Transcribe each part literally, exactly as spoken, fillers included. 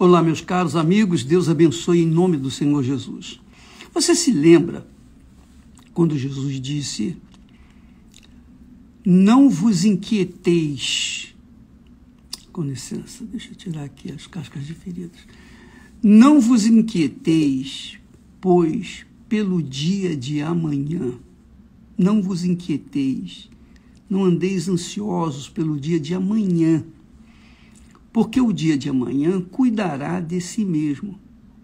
Olá, meus caros amigos, Deus abençoe em nome do Senhor Jesus. Você se lembra quando Jesus disse: não vos inquieteis, com licença, deixa eu tirar aqui as cascas de feridas, não vos inquieteis, pois pelo dia de amanhã, não vos inquieteis, não andeis ansiosos pelo dia de amanhã, porque o dia de amanhã cuidará de si mesmo.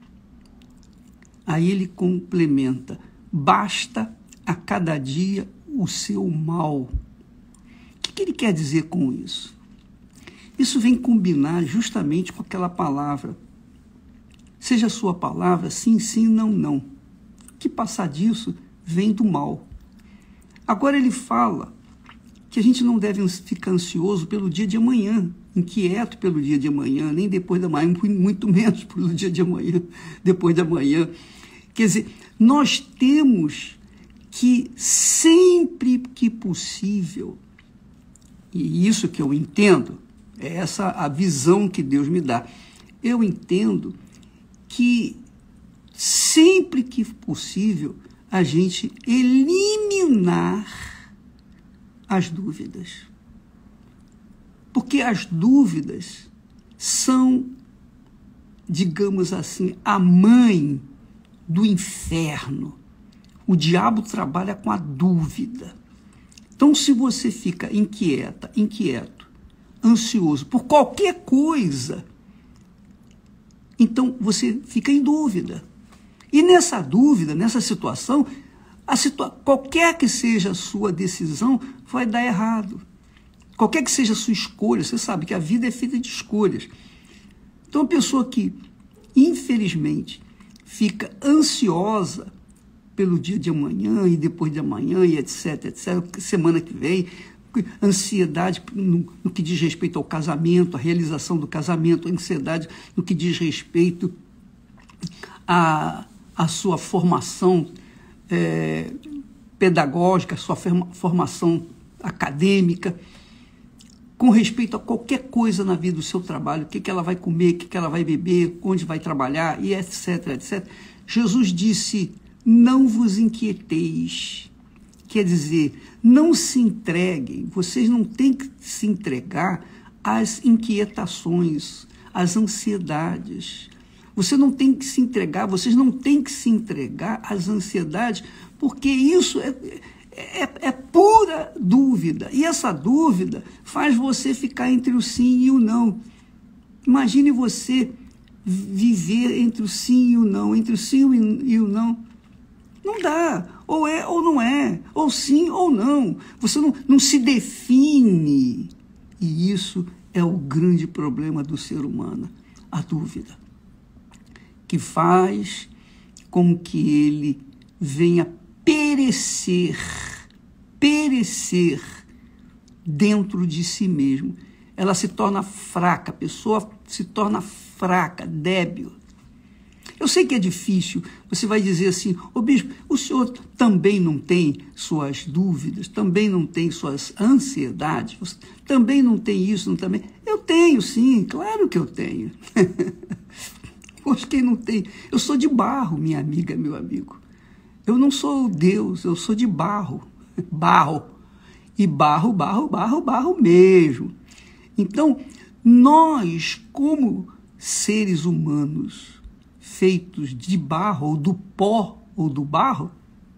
Aí ele complementa: basta a cada dia o seu mal. O que, que ele quer dizer com isso? Isso vem combinar justamente com aquela palavra: seja a sua palavra sim, sim, não, não. Que passar disso vem do mal. Agora ele fala que a gente não deve ficar ansioso pelo dia de amanhã, inquieto pelo dia de amanhã, nem depois da manhã, muito menos pelo dia de amanhã, depois da manhã. Quer dizer, nós temos que, sempre que possível, e isso que eu entendo, é essa a visão que Deus me dá, eu entendo que, sempre que possível, a gente eliminar as dúvidas. Porque as dúvidas são, digamos assim, a mãe do inferno. O diabo trabalha com a dúvida. Então, se você fica inquieta, inquieto, ansioso por qualquer coisa, então você fica em dúvida. E nessa dúvida, nessa situação, a situa- qualquer que seja a sua decisão, vai dar errado. Qualquer que seja a sua escolha, você sabe que a vida é feita de escolhas. Então, a pessoa que, infelizmente, fica ansiosa pelo dia de amanhã e depois de amanhã e etc, etc, semana que vem, ansiedade no, no que diz respeito ao casamento, a realização do casamento, ansiedade no que diz respeito à, à sua formação é, pedagógica, a sua formação acadêmica, com respeito a qualquer coisa na vida do seu trabalho, o que, que ela vai comer, o que, que ela vai beber, onde vai trabalhar, e etc, etcétera. Jesus disse: não vos inquieteis. Quer dizer, não se entreguem, vocês não têm que se entregar às inquietações, às ansiedades. Você não tem que se entregar, vocês não têm que se entregar às ansiedades, porque isso é... É, é pura dúvida, e essa dúvida faz você ficar entre o sim e o não. Imagine você viver entre o sim e o não, entre o sim e o não. Não dá, ou é ou não é, ou sim ou não. Você não, não se define, e isso é o grande problema do ser humano, a dúvida, que faz com que ele venha perecer, perecer dentro de si mesmo. Ela se torna fraca, a pessoa se torna fraca, débil. Eu sei que é difícil, você vai dizer assim: ô bispo, o senhor também não tem suas dúvidas, também não tem suas ansiedades, você também não tem isso, não também. Eu tenho, sim, claro que eu tenho. Poxa, quem não tem? Eu sou de barro, minha amiga, meu amigo. Eu não sou Deus, eu sou de barro, barro, e barro, barro, barro, barro mesmo. Então, nós, como seres humanos, feitos de barro, ou do pó, ou do barro,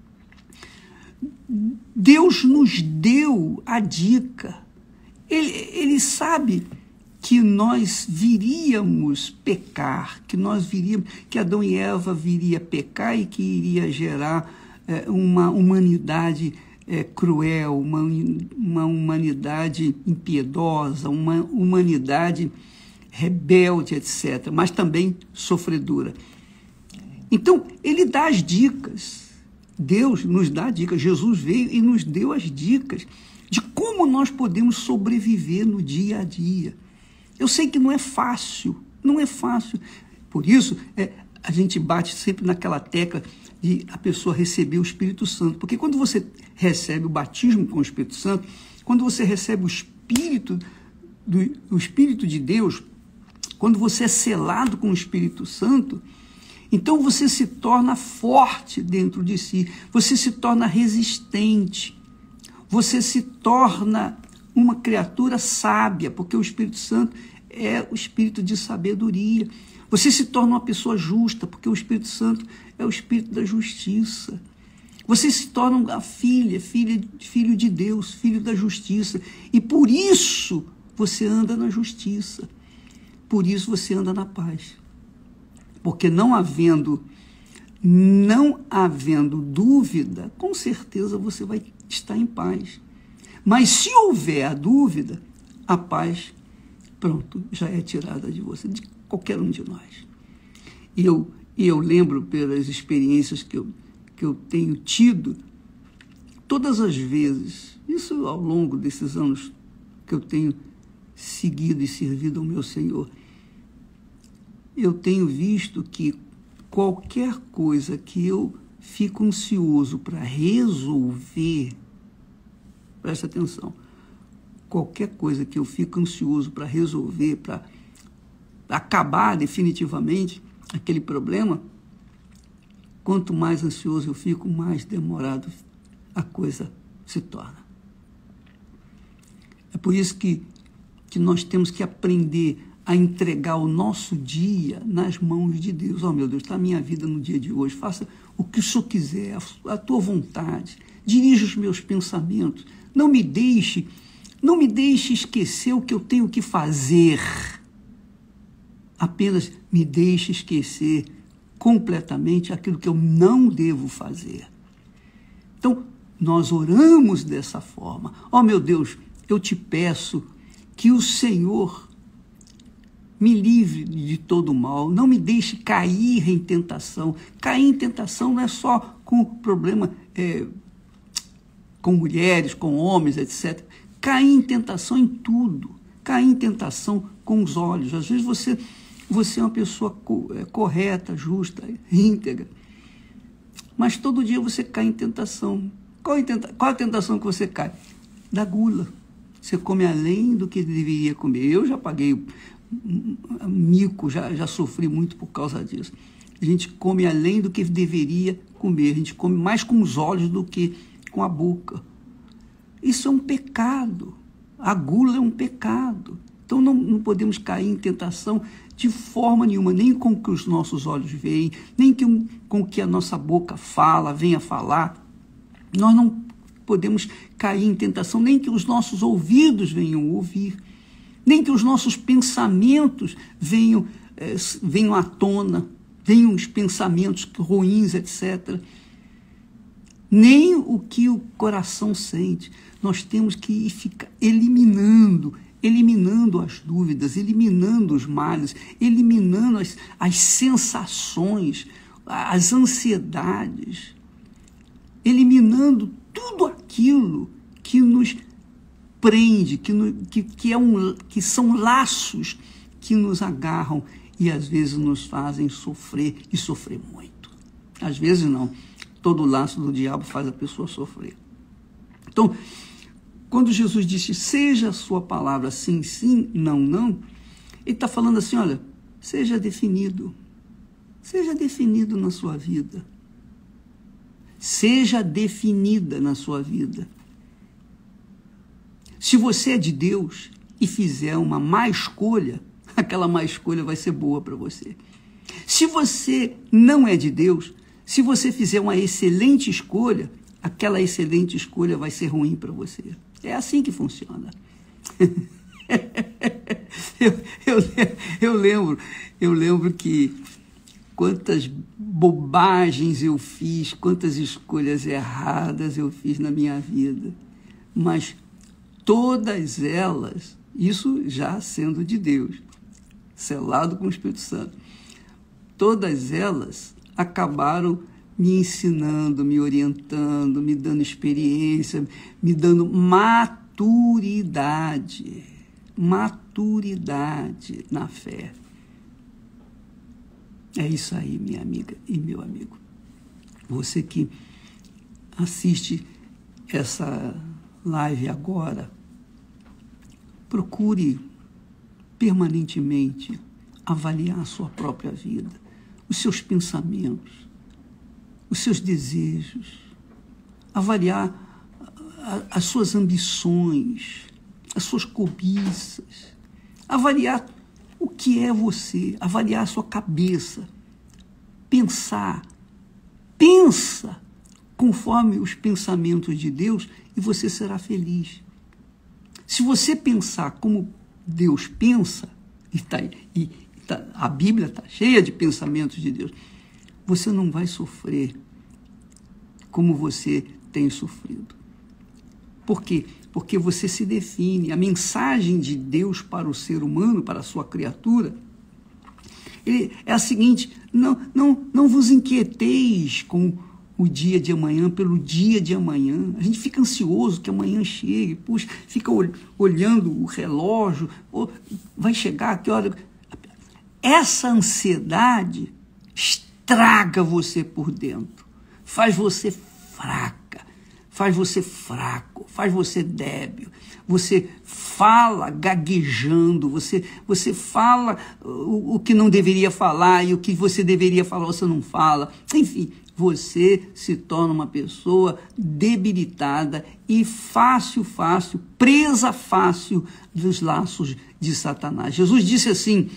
Deus nos deu a dica. Ele, ele sabe que nós viríamos pecar, que nós viríamos, que Adão e Eva viria pecar e que iria gerar é, uma humanidade é, cruel, uma, uma humanidade impiedosa, uma humanidade rebelde, etcétera, mas também sofredora. Então, ele dá as dicas. Deus nos dá dicas. Jesus veio e nos deu as dicas de como nós podemos sobreviver no dia a dia. Eu sei que não é fácil, não é fácil. Por isso, é, a gente bate sempre naquela tecla de a pessoa receber o Espírito Santo. Porque quando você recebe o batismo com o Espírito Santo, quando você recebe o Espírito, do, o Espírito de Deus, quando você é selado com o Espírito Santo, então você se torna forte dentro de si, você se torna resistente, você se torna uma criatura sábia, porque o Espírito Santo é o espírito de sabedoria. Você se torna uma pessoa justa, porque o Espírito Santo é o espírito da justiça. Você se torna uma filha, filha, filho de Deus, filho da justiça. E por isso você anda na justiça. Por isso você anda na paz. Porque não havendo, não havendo dúvida, com certeza você vai estar em paz. Mas se houver a dúvida, a paz, pronto, já é tirada de você, de qualquer um de nós. E eu, e eu lembro pelas experiências que eu, que eu tenho tido, todas as vezes, isso ao longo desses anos que eu tenho seguido e servido ao meu Senhor, eu tenho visto que qualquer coisa que eu fico ansioso para resolver, presta atenção, qualquer coisa que eu fico ansioso para resolver, para acabar definitivamente aquele problema, quanto mais ansioso eu fico, mais demorado a coisa se torna. É por isso que, que nós temos que aprender a entregar o nosso dia nas mãos de Deus. Oh, meu Deus, está a minha vida no dia de hoje. Faça o que o Senhor quiser, a, a tua vontade. Dirija os meus pensamentos. Não me deixe, não me deixe esquecer o que eu tenho que fazer. Apenas me deixe esquecer completamente aquilo que eu não devo fazer. Então, nós oramos dessa forma. Oh, meu Deus, eu te peço que o Senhor me livre de todo mal, não me deixe cair em tentação. Cair em tentação não é só com problema é, com mulheres, com homens, etcétera. Cair em tentação em tudo. Cair em tentação com os olhos. Às vezes você, você é uma pessoa co, é, correta, justa, íntegra, mas todo dia você cai em tentação. Qual a tentação, qual a tentação que você cai? Da gula. Você come além do que deveria comer. Eu já paguei mico, já, já sofri muito por causa disso. A gente come além do que deveria comer, a gente come mais com os olhos do que com a boca. Isso é um pecado, a gula é um pecado. Então não, não podemos cair em tentação de forma nenhuma, nem com o que os nossos olhos veem, nem que, com o que a nossa boca fala, venha falar. Nós não podemos cair em tentação, nem que os nossos ouvidos venham ouvir, nem que os nossos pensamentos venham, é, venham à tona, venham os pensamentos ruins, etcétera. Nem o que o coração sente. Nós temos que ficar eliminando, eliminando as dúvidas, eliminando os males, eliminando as, as sensações, as ansiedades, eliminando tudo aquilo que nos prende, que, no, que, que, é um, que são laços que nos agarram e às vezes nos fazem sofrer e sofrer muito. Às vezes não. Todo laço do diabo faz a pessoa sofrer. Então, quando Jesus disse, seja a sua palavra sim, sim, não, não, ele está falando assim, olha, seja definido. Seja definido na sua vida. Seja definida na sua vida. Se você é de Deus e fizer uma má escolha, aquela má escolha vai ser boa para você. Se você não é de Deus, se você fizer uma excelente escolha, aquela excelente escolha vai ser ruim para você. É assim que funciona. eu, eu, eu, lembro, eu lembro que quantas bobagens eu fiz, quantas escolhas erradas eu fiz na minha vida. Mas todas elas, isso já sendo de Deus, selado com o Espírito Santo, todas elas acabaram me ensinando, me orientando, me dando experiência, me dando maturidade, maturidade na fé. É isso aí, minha amiga e meu amigo. Você que assiste essa live agora, procure permanentemente avaliar a sua própria vida, os seus pensamentos, os seus desejos, avaliar as suas ambições, as suas cobiças, avaliar o que é você, avaliar a sua cabeça, pensar, pensa conforme os pensamentos de Deus e você será feliz. Se você pensar como Deus pensa, e, tá, e tá, a Bíblia está cheia de pensamentos de Deus, você não vai sofrer como você tem sofrido. Por quê? Porque você se define. A mensagem de Deus para o ser humano, para a sua criatura, ele é a seguinte: não, não, não vos inquieteis com o dia de amanhã, pelo dia de amanhã. A gente fica ansioso que amanhã chegue, puxa, fica olhando o relógio, vai chegar, que hora... Essa ansiedade estraga você por dentro, faz você fraca, faz você fraco, faz você débil, você fala gaguejando, você, você fala o, o que não deveria falar e o que você deveria falar você não fala, enfim, você se torna uma pessoa debilitada e fácil, fácil, presa fácil dos laços de Satanás. Jesus disse assim: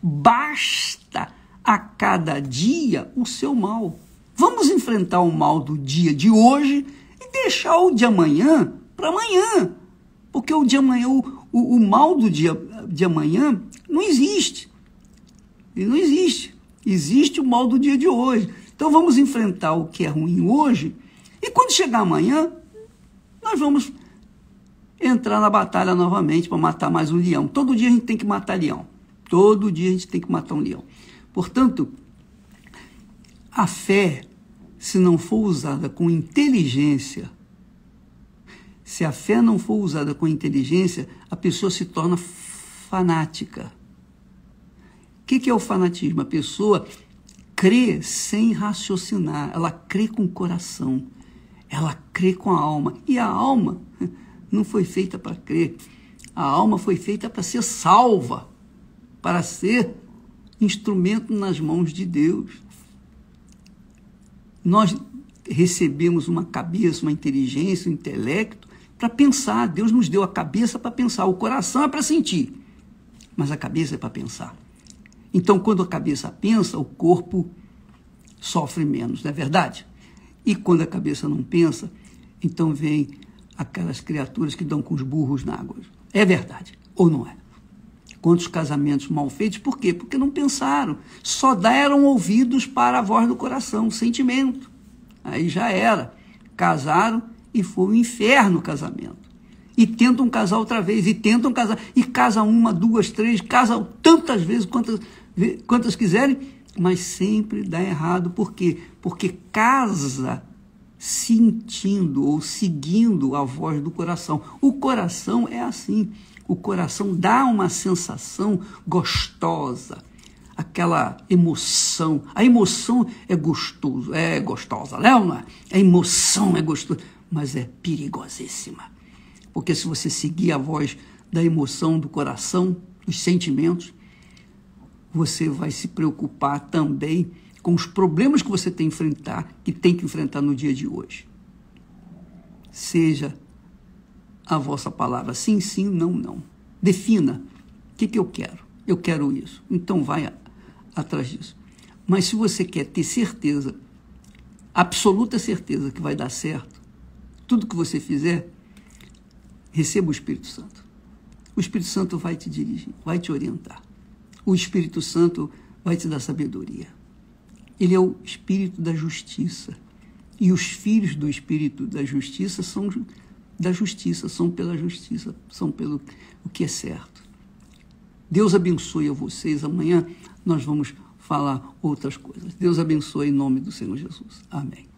basta a cada dia o seu mal. Vamos enfrentar o mal do dia de hoje e deixar o de amanhã para amanhã. Porque o de amanhã, o, o, o mal do dia de amanhã não existe. Ele não existe. Existe o mal do dia de hoje. Então vamos enfrentar o que é ruim hoje e quando chegar amanhã, nós vamos entrar na batalha novamente para matar mais um leão. Todo dia a gente tem que matar leão. Todo dia a gente tem que matar um leão. Portanto, a fé, se não for usada com inteligência, se a fé não for usada com inteligência, a pessoa se torna fanática. O que, que é o fanatismo? A pessoa crê sem raciocinar, ela crê com o coração, ela crê com a alma. E a alma não foi feita para crer, a alma foi feita para ser salva, para ser instrumento nas mãos de Deus. Nós recebemos uma cabeça, uma inteligência, um intelecto para pensar. Deus nos deu a cabeça para pensar, o coração é para sentir, mas a cabeça é para pensar. Então, quando a cabeça pensa, o corpo sofre menos, não é verdade? E quando a cabeça não pensa, então vem aquelas criaturas que dão com os burros na água. É verdade, ou não é? Quantos casamentos mal feitos, por quê? Porque não pensaram, só deram ouvidos para a voz do coração, o sentimento. Aí já era, casaram e foi um inferno o casamento. E tentam casar outra vez, e tentam casar, e casam uma, duas, três, casam tantas vezes quantas, quantas quiserem, mas sempre dá errado. Por quê? Porque casa sentindo ou seguindo a voz do coração. O coração é assim, o coração dá uma sensação gostosa, aquela emoção. A emoção é gostoso, é gostosa, não é? A emoção é gostosa, mas é perigosíssima. Porque se você seguir a voz da emoção, do coração, dos sentimentos, você vai se preocupar também com os problemas que você tem que enfrentar, que tem que enfrentar no dia de hoje. Seja a vossa palavra sim, sim, não, não. Defina. O que, que eu quero? Eu quero isso. Então vai a, atrás disso. Mas se você quer ter certeza, absoluta certeza que vai dar certo, tudo que você fizer, receba o Espírito Santo. O Espírito Santo vai te dirigir, vai te orientar. O Espírito Santo vai te dar sabedoria. Ele é o Espírito da justiça. E os filhos do Espírito da justiça são da justiça, são pela justiça, são pelo o que é certo. Deus abençoe a vocês. Amanhã nós vamos falar outras coisas. Deus abençoe em nome do Senhor Jesus. Amém.